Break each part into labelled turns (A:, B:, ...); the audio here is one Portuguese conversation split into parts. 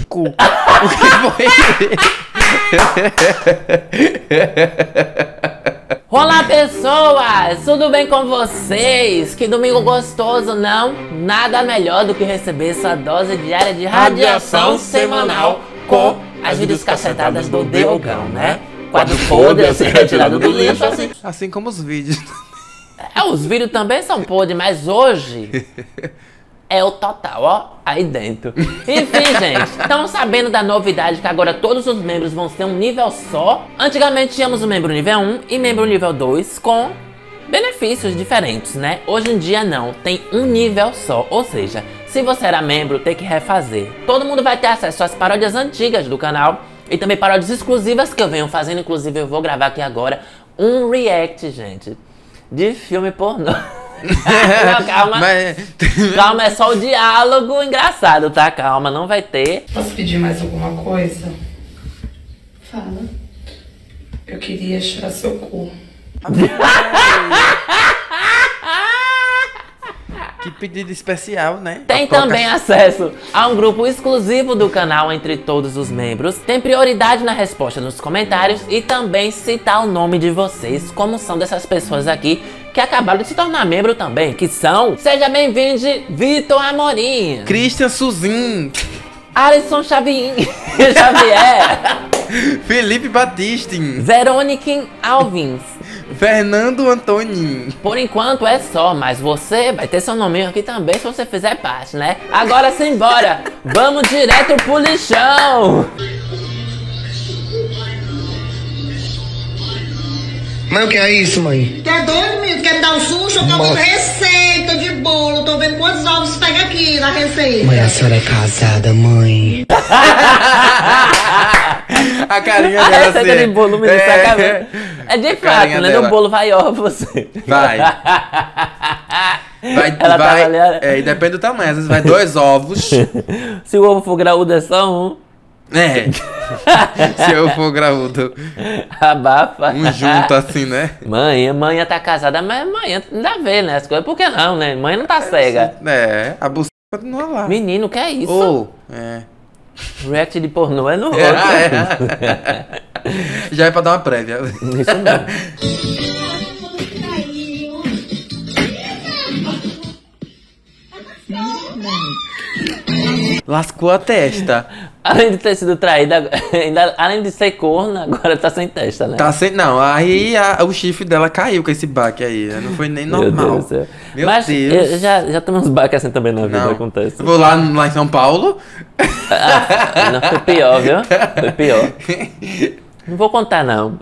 A: cu. O que foi?
B: Olá, pessoas! Tudo bem com vocês? Que domingo gostoso, não? Nada melhor do que receber sua dose diária de radiação semanal com as vídeos cacetadas do Diogão, né? Quadro podre a ser retirado do lixo, assim.
A: Assim como os vídeos.
B: Os vídeos também são podres, mas hoje é o total, ó, aí dentro. Enfim, gente, estão sabendo da novidade que agora todos os membros vão ter um nível só? Antigamente tínhamos o membro nível 1 e membro nível 2 com benefícios diferentes, né? Hoje em dia não, tem um nível só, ou seja, se você era membro, tem que refazer. Todo mundo vai ter acesso às paródias antigas do canal e também paródias exclusivas que eu venho fazendo, inclusive eu vou gravar aqui agora um react, gente, de filme pornô. Não, calma. Calma, é só o diálogo engraçado, tá? Calma, não vai ter.
C: Posso pedir mais alguma coisa? Fala. Eu queria cheirar seu cu.
A: Que pedido especial, né?
B: Tem também acesso a um grupo exclusivo do canal entre todos os membros. Tem prioridade na resposta nos comentários e também citar o nome de vocês, como são dessas pessoas aqui que acabaram de se tornar membro também, que são... Seja bem-vindo, Vitor Amorim,
A: Christian Suzin,
B: Alisson Xavier,
A: Felipe Batistin,
B: Verônica Alvins.
A: Fernando Antonin.
B: Por enquanto é só, mas você vai ter seu nominho aqui também se você fizer parte, né? Agora simbora! Vamos direto pro lixão!
D: Mãe, o que é isso, mãe?
E: Tu é doido, menino? Quer me dar um susto? Eu tô vendo receita de bolo. Tô vendo quantos ovos pega aqui na receita.
D: Mãe, a senhora é casada, mãe.
A: A carinha
B: A
A: dela
B: receita de bolo, menino, saca? É de fato, né?
A: dela.
B: No bolo vai ovos.
A: Vai.
B: Ela tava ali,
A: e depende do tamanho. Às vezes vai 2 ovos.
B: Se o ovo for graúdo é só um.
A: É. Se eu for graúdo.
B: Abafa.
A: Um junto assim, né?
B: Mãe tá casada, mas mãe ainda vê, né? As coisas, por que não, né? Mãe não tá cega.
A: É, a buceta continua lá.
B: Menino, que é isso?
A: Ou, é.
B: React de pornô é no outro.
A: Já é pra dar uma prévia.
B: Isso não.
A: Lascou a testa.
B: Além de ter sido traída, além de ser corna, agora tá sem testa, né?
A: Tá sem. Não, aí o chifre dela caiu com esse baque aí. Não foi nem normal.
B: Meu Deus do céu.
A: Meu
B: Mas
A: Deus.
B: eu já tomei uns baques assim também na vida,
A: Não.
B: acontece.
A: Eu vou lá em São Paulo.
B: Não, foi pior, viu? Foi pior. Não vou contar, não.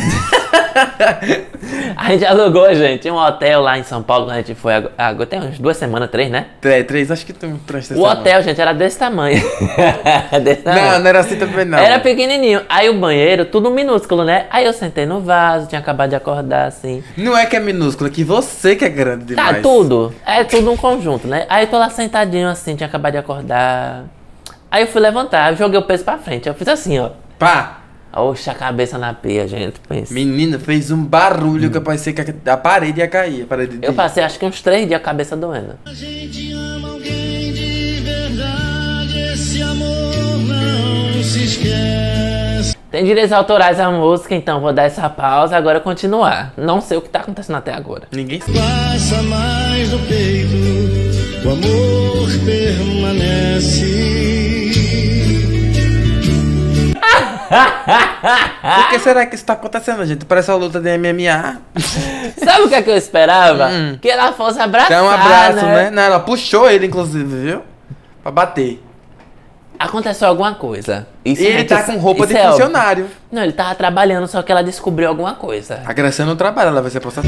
B: A gente alugou, gente, um hotel lá em São Paulo, quando a gente foi agora. Tem umas 2 semanas, 3, né?
A: 3, acho que tem 3
B: O hotel, gente, era desse tamanho.
A: Não era assim também, não.
B: Era pequenininho. Aí o banheiro, tudo minúsculo, né? Aí eu sentei no vaso, tinha acabado de acordar, assim.
A: Não é que é minúsculo, é que você que é grande demais.
B: Tá, tudo. É tudo um conjunto, né? Aí eu tô lá sentadinho, assim, tinha acabado de acordar. Aí eu fui levantar, eu joguei o peso pra frente. Eu fiz assim, ó.
A: Pá!
B: Oxe, a cabeça na pia, gente. Pensa.
A: Menina, fez um barulho que eu pensei que a parede ia cair. A parede
B: Eu passei acho que uns 3 dias a cabeça doendo.
F: A gente ama alguém de verdade, esse amor não se esquece.
B: Tem direitos autorais à música, então vou dar essa pausa, agora continuar. Não sei o que tá acontecendo até agora.
A: Ninguém sabe.
F: Passa mais no peito, o amor permanece.
A: Por que será que isso tá acontecendo, gente? Parece uma luta de MMA.
B: Sabe o que é que eu esperava? Que ela fosse abraçar,
A: Dá um abraço, né? Não, ela puxou ele, inclusive, viu? Pra bater.
B: Aconteceu alguma coisa. Isso
A: E ele tá com roupa de
B: é óbvio.
A: funcionário.
B: Não, ele tava trabalhando, só que ela descobriu alguma coisa.
A: A Graciela não trabalha, ela vai ser processada.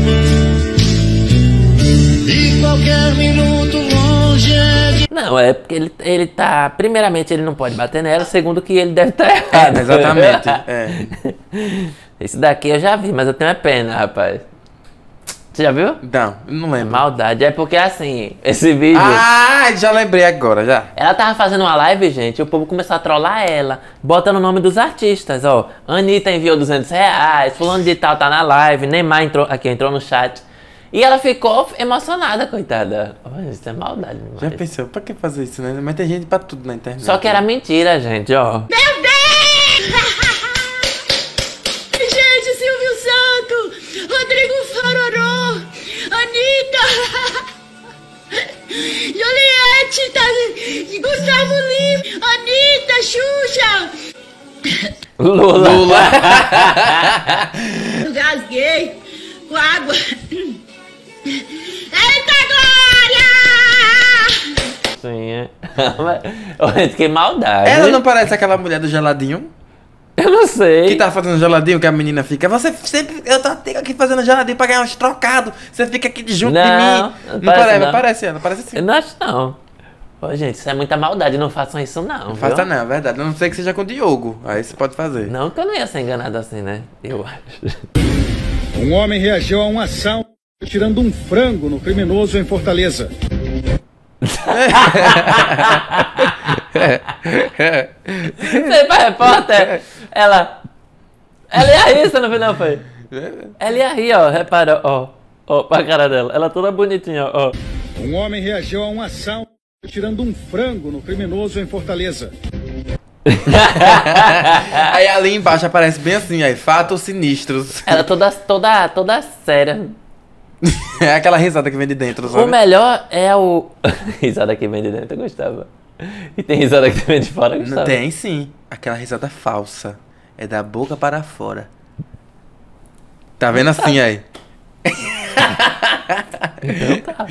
F: E qualquer minuto longe é de...
B: Não, é porque ele tá... Primeiramente, ele não pode bater nela. Segundo, que ele deve estar errado.
A: Exatamente. É.
B: Esse daqui eu já vi, mas eu tenho é pena, rapaz. Você já viu?
A: Não lembro.
B: Maldade. É porque, assim, esse vídeo...
A: Ah, já lembrei agora, já.
B: Ela tava fazendo uma live, gente, e o povo começou a trollar ela, botando o nome dos artistas, ó. Anitta enviou R$200, fulano de tal tá na live, Neymar entrou no chat. E ela ficou emocionada, coitada. Oh, isso é maldade demais.
A: Já pensou, pra que fazer isso, né? Mas tem gente pra tudo na internet.
B: Só que era mentira, gente, ó.
E: Meu Deus! Gente, Silvio Santos, Rodrigo Sororó, Anitta, Juliette, Gustavo Lima, Anitta, Xuxa.
B: Lula.
E: Gasguei com água. Eita glória!
B: Sim, é. Gente, que maldade.
A: Ela não parece aquela mulher do geladinho?
B: Eu não sei.
A: Que tá fazendo geladinho, que a menina fica. Você sempre. Eu tô aqui fazendo geladinho pra ganhar uns trocados. Você fica aqui junto de mim. Não parece,
B: não.
A: parece ela, parece assim.
B: Eu não acho, não. Ô, gente, isso é muita maldade. Não façam isso, não.
A: Não faça
B: viu?
A: não, é verdade. A não ser que seja com o Diogo. Aí você pode fazer.
B: Não que eu não ia ser enganado assim, né? Eu acho.
F: Um homem reagiu a um assalto tirando um frango no criminoso em Fortaleza.
B: Você pra repórter, ela ia rir, você não viu não, foi? Ela ia rir, ó, repara, ó, pra cara dela, ela toda bonitinha, ó.
F: Um homem reagiu a um assalto tirando um frango no criminoso em Fortaleza.
A: Aí ali embaixo aparece bem assim, aí, fatos sinistros.
B: Ela toda séria.
A: É aquela risada que vem de dentro,
B: O
A: sabe?
B: melhor é o... risada que vem de dentro, eu gostava. E tem risada que vem de fora, eu
A: Não
B: gostava.
A: tem sim. Aquela risada falsa. É da boca para fora. Tá vendo assim aí?
B: Então tá.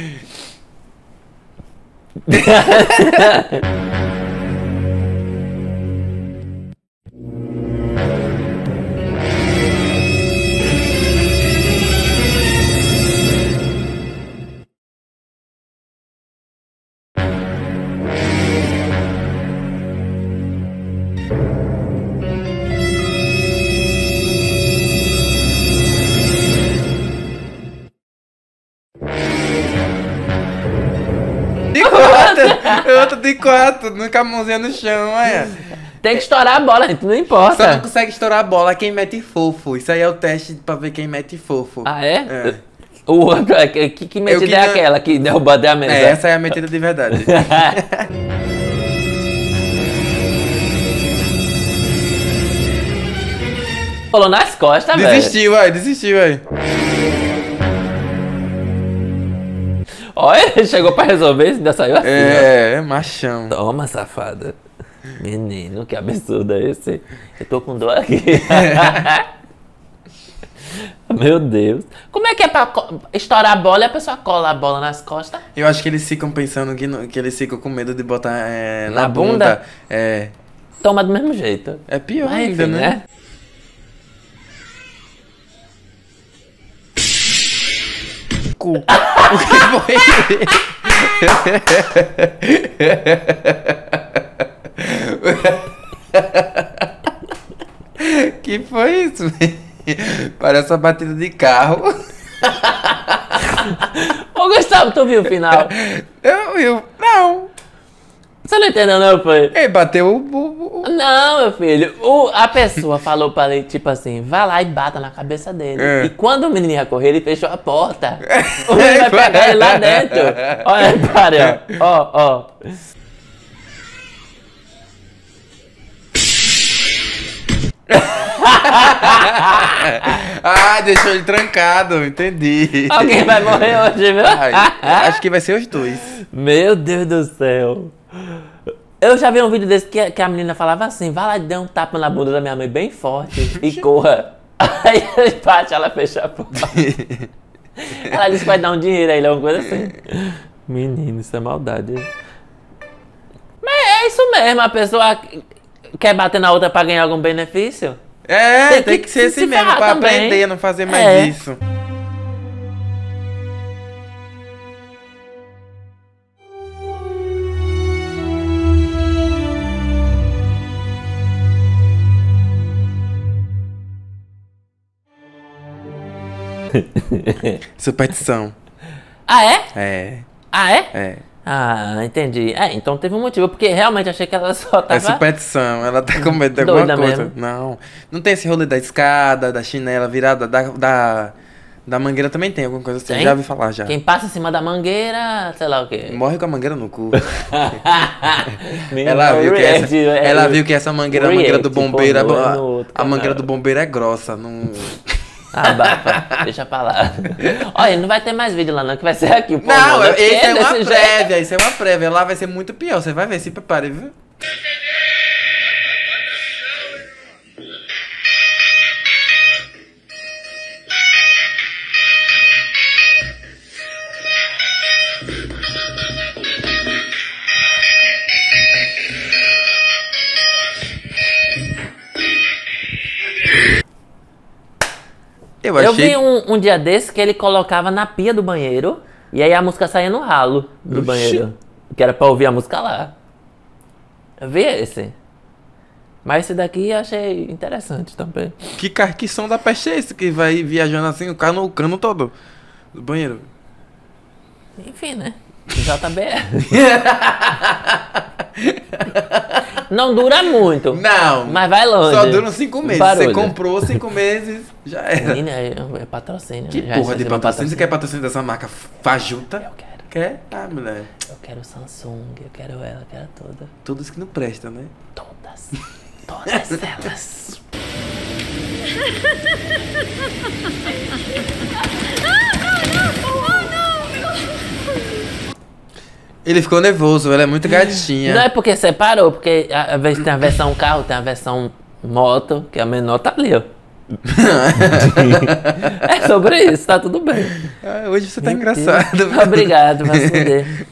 A: De quatro! Outro de quatro, com a mãozinha no chão, olha.
B: Tem que estourar a bola, gente, não
A: Só não
B: importa.
A: consegue estourar a bola quem mete fofo. Isso aí é o teste pra ver quem mete fofo.
B: Ah, é?
A: É.
B: O outro, que metida é
A: queria-
B: aquela que derrubou até a mesa?
A: É, essa é a metida de verdade.
B: Falou nas costas, velho.
A: Desistiu aí.
B: Olha, ele chegou pra resolver, ainda saiu assim, ó.
A: É, machão.
B: Toma, safada. Menino, que absurdo é esse? Eu tô com dor aqui. Meu Deus. Como é que é pra estourar a bola e a pessoa cola a bola nas costas?
A: Eu acho que eles ficam pensando que eles ficam com medo de botar
B: Na
A: na
B: bunda?
A: bunda. É.
B: Toma do mesmo jeito.
A: É pior
B: Mas,
A: ainda,
B: enfim,
A: né? Cu. O que foi? Que foi isso? Parece uma batida de carro.
B: Ô, Gustavo, tu viu o final?
A: Não.
B: Você não entendeu, não, foi?
A: Ele bateu
B: Não, meu filho. A pessoa falou pra ele, tipo assim, vai lá e bata na cabeça dele.
A: É.
B: E quando o menino ia correr, ele fechou a porta. O menino vai pegar ele lá dentro. Olha, para, ó.
A: Ah, deixou ele trancado, entendi.
B: Alguém vai morrer hoje, viu?
A: Ai, acho que vai ser os dois.
B: Meu Deus do céu. Eu já vi um vídeo desse que a menina falava assim, vai lá e dê um tapa na bunda da minha mãe bem forte e corra. Aí ele bate, ela fecha a porta. Ela disse que vai dar um dinheiro aí, alguma coisa assim. Menino, isso é maldade. Mas é isso mesmo, a pessoa quer bater na outra pra ganhar algum benefício?
A: É, tem que ser
B: se
A: assim mesmo,
B: ferrar
A: pra
B: também.
A: aprender a não fazer mais
B: É.
A: isso. Superstição.
B: Ah, é?
A: É,
B: Ah, é?
A: é.
B: Ah, entendi. É, então teve um motivo, porque realmente achei que ela só
A: É
B: tava...
A: superstição, ela tá com medo de alguma
B: Doida
A: coisa.
B: mesmo.
A: Não, não tem esse rolê da escada, da chinela virada, Da mangueira também tem alguma coisa assim.
B: Tem?
A: Já ouvi falar já.
B: Quem passa em cima da mangueira, sei lá o quê.
A: Morre com a mangueira no cu.
B: Menina,
A: Ela viu que essa mangueira, a mangueira do bombeiro, a mangueira do
B: canal.
A: bombeiro é grossa. Não...
B: Ah, bafa, deixa pra lá. Olha, não vai ter mais vídeo lá não, que vai ser aqui o pô.
A: Não,
B: mano,
A: esse é uma
B: desse
A: prévia,
B: jeito.
A: isso é uma prévia. Lá vai ser muito pior, você vai ver, se prepare, viu?
B: Eu vi um dia desse que ele colocava na pia do banheiro e aí a música saía no ralo do banheiro. Que era pra ouvir a música lá. Eu vi esse. Mas esse daqui eu achei interessante também.
A: Que som da peste é esse que vai viajando assim, o cano todo do banheiro?
B: Enfim, né? JBL. Não dura muito.
A: Não.
B: Mas vai longe.
A: Só dura uns 5 meses.
B: Barulho.
A: Você comprou 5 meses, já era.
B: Menina, é patrocínio.
A: Que
B: Já
A: porra de
B: recebi
A: patrocínio? Você quer patrocínio dessa marca fajuta?
B: Eu quero.
A: Quer? Ah, mulher.
B: Eu quero Samsung, eu quero ela, eu quero toda.
A: Tudo isso que não presta, né?
B: Todas. Todas elas.
A: Ele ficou nervoso, ela é muito gatinha.
B: Não é porque separou, porque às vezes tem a versão carro, tem a versão moto, que a menor tá ali, ó. É sobre isso, tá tudo bem.
A: Ah, hoje você tá engraçado.
B: Obrigado, vai se fuder.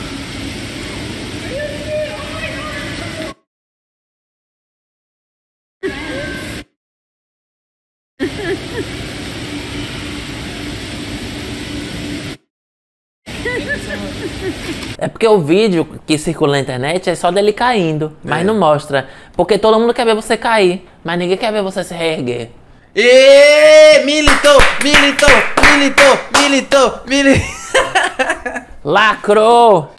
B: É porque o vídeo que circula na internet é só dele caindo, mas não mostra. Porque todo mundo quer ver você cair, mas ninguém quer ver você se reerguer.
A: Ê, militou!
B: Lacrou!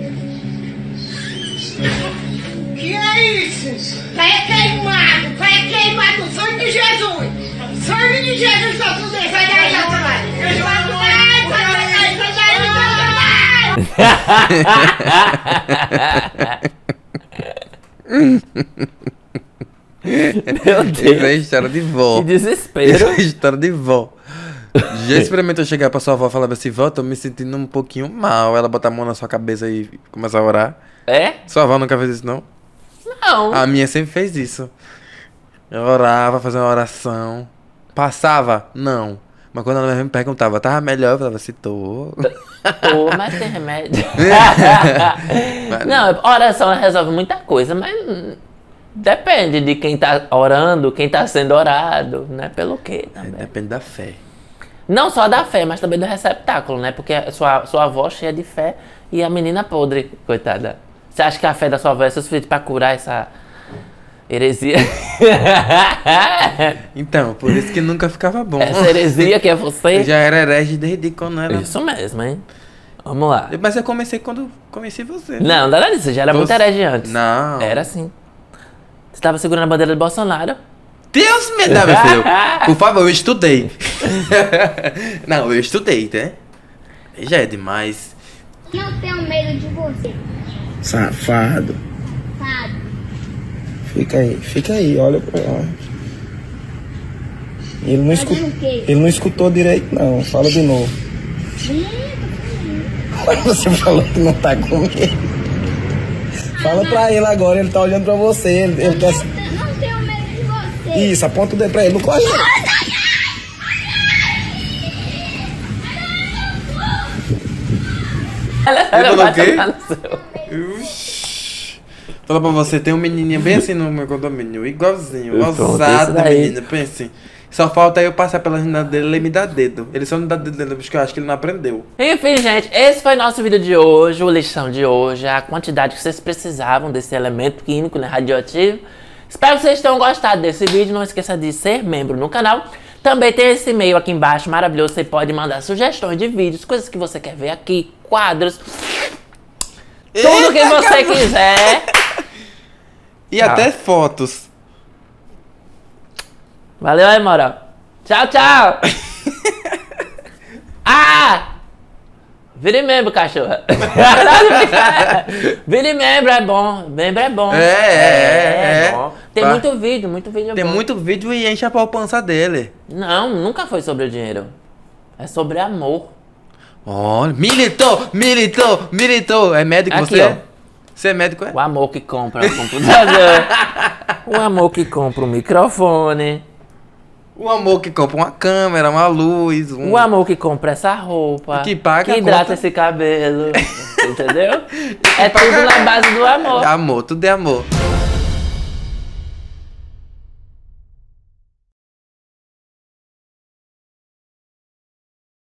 E: Que é isso? Pé queimado, sangue de Jesus! Sangue de Jesus, tá tudo bem, sai daí, Satanás!
B: Meu Deus!
A: Isso é história de vó.
B: Que desespero!
A: Isso é história de vó. Já experimentou chegar pra sua avó e falar assim, vó, tô me sentindo um pouquinho mal. Ela bota a mão na sua cabeça e começa a orar.
B: É?
A: Sua avó nunca fez isso, não?
B: Não.
A: A minha sempre fez isso. Eu orava, fazia uma oração. Passava? Não. Mas quando ela me perguntava, tava melhor? Eu falava assim, tô.
B: Pô, mas tem remédio. Não, oração resolve muita coisa, mas depende de quem tá orando, quem tá sendo orado, né? Pelo quê também.
A: Depende da fé.
B: Não só da fé, mas também do receptáculo, né? Porque sua avó cheia de fé e a menina podre, coitada. Você acha que a fé da sua avó é suficiente pra curar essa heresia?
A: Então, por isso que nunca ficava bom.
B: Essa heresia que é você?
A: Eu já era herege desde quando era.
B: Isso mesmo, hein? Vamos lá.
A: Mas eu comecei quando conheci você.
B: Não, nada disso, já era muito herege antes.
A: Não.
B: Era assim. Você tava segurando a bandeira do Bolsonaro.
A: Deus me dá, meu filho. Por favor, eu estudei. Não, eu estudei, né? Já é demais.
G: Não tenho medo de você,
D: Safado.
G: sabe?
D: Fica aí, olha pra lá.
G: Fazendo o quê?
D: Ele não escutou direito, não. Fala de novo. Você falou que não tá com medo. Fala pra ele agora, ele tá olhando pra você. Ele quer...
G: Não tenho medo de você.
D: Isso, aponta o dedo pra ele. Não corre, não.
A: Falou
B: vai
A: o quê?
B: tomar no seu.
A: Fala pra você, tem um menininho bem assim no meu condomínio, igualzinho,
B: Pronto,
A: ousado
B: esse
A: da
B: daí.
A: menina, pense. Só falta eu passar pela janela dele e ele me dá dedo. Ele só não dá dedo porque eu acho que ele não aprendeu.
B: Enfim, gente, esse foi nosso vídeo de hoje, o lixão de hoje, a quantidade que vocês precisavam desse elemento químico, né, radioativo. Espero que vocês tenham gostado desse vídeo, não esqueça de ser membro no canal. Também tem esse e-mail aqui embaixo, maravilhoso, você pode mandar sugestões de vídeos, coisas que você quer ver aqui, quadros, tudo que você quiser.
A: E até fotos.
B: Valeu aí, moral. Tchau, tchau. Ah! Vire membro, cachorra. Vire membro, é bom. Membro é bom.
A: É
B: bom. Tem
A: Tá.
B: muito vídeo
A: Tem
B: bom.
A: muito vídeo e enche a poupança dele.
B: Não, nunca foi sobre o dinheiro. É sobre amor.
A: Olha, militou. É médico
B: Aqui,
A: você?
B: ó.
A: Você é médico, é?
B: O amor que compra o computador. O amor que compra o microfone.
A: O amor que compra uma câmera, uma luz,
B: O amor que compra essa roupa.
A: Que paga a
B: hidrata
A: conta.
B: esse cabelo. Entendeu? É tudo na base do amor.
A: Amor, tudo é amor.